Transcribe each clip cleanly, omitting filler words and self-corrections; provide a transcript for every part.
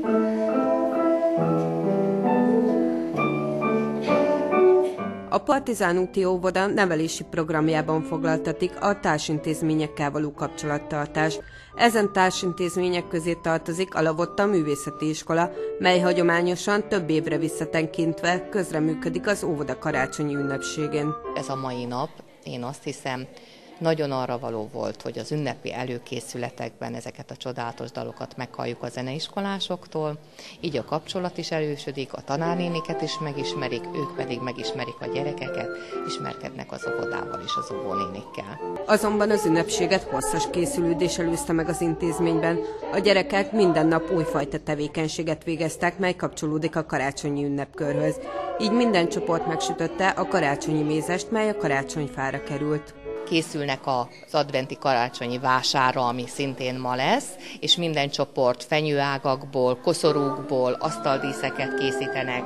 A Partizán úti óvoda nevelési programjában foglaltatik a társintézményekkel való kapcsolattartást. Ezen társintézmények közé tartozik a Lavotta Művészeti Iskola, mely hagyományosan több évre visszatekintve közreműködik az óvoda karácsonyi ünnepségén. Ez a mai nap, én azt hiszem, nagyon arra való volt, hogy az ünnepi előkészületekben ezeket a csodálatos dalokat meghalljuk a zeneiskolásoktól, így a kapcsolat is erősödik, a tanárnéniket is megismerik, ők pedig megismerik a gyerekeket, ismerkednek az óvodával és az óvónénikkel. Azonban az ünnepséget hosszas készülődés előzte meg az intézményben. A gyerekek minden nap újfajta tevékenységet végeztek, mely kapcsolódik a karácsonyi ünnepkörhöz. Így minden csoport megsütötte a karácsonyi mézest, mely a karácsonyfára került. Készülnek az adventi karácsonyi vásárra, ami szintén ma lesz, és minden csoport fenyőágakból, koszorúkból asztaldíszeket készítenek,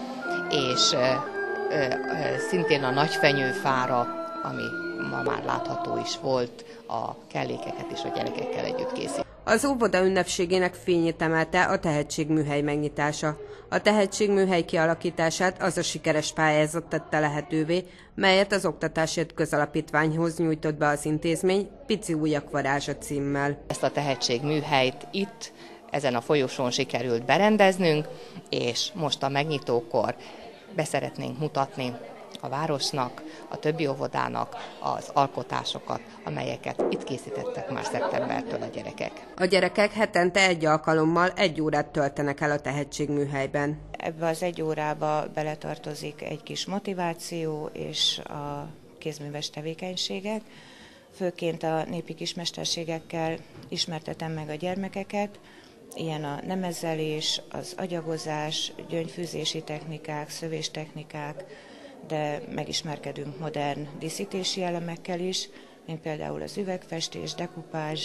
és szintén a nagyfenyőfára, ami ma már látható is volt, a kellékeket is a gyerekekkel együtt készít. Az óvoda ünnepségének fényét emelte a tehetségműhely megnyitása. A tehetségműhely kialakítását az a sikeres pályázat tette lehetővé, melyet az Oktatásért Közalapítványhoz nyújtott be az intézmény Pici ujjak varázsa címmel. Ezt a tehetségműhelyt itt, ezen a folyosón sikerült berendeznünk, és most a megnyitókor beszeretnénk mutatni a városnak, a többi óvodának az alkotásokat, amelyeket itt készítettek már szeptembertől a gyerekek. A gyerekek hetente egy alkalommal 1 órát töltenek el a tehetségműhelyben. Ebbe az 1 órába beletartozik egy kis motiváció és a kézműves tevékenységek. Főként a népi kismesterségekkel ismertetem meg a gyermekeket, ilyen a nemezelés, az agyagozás, gyöngyfűzési technikák, szövéstechnikák, de megismerkedünk modern díszítési elemekkel is, mint például az üvegfestés, dekupázs,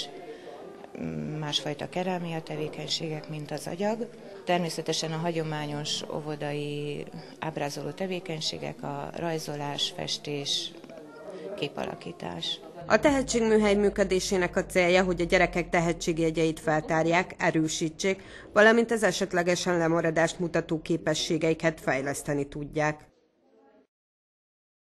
másfajta kerámia tevékenységek, mint az agyag. Természetesen a hagyományos óvodai ábrázoló tevékenységek, a rajzolás, festés, képalakítás. A tehetségműhely működésének a célja, hogy a gyerekek tehetségjegyeit feltárják, erősítsék, valamint az esetlegesen lemaradást mutató képességeiket fejleszteni tudják.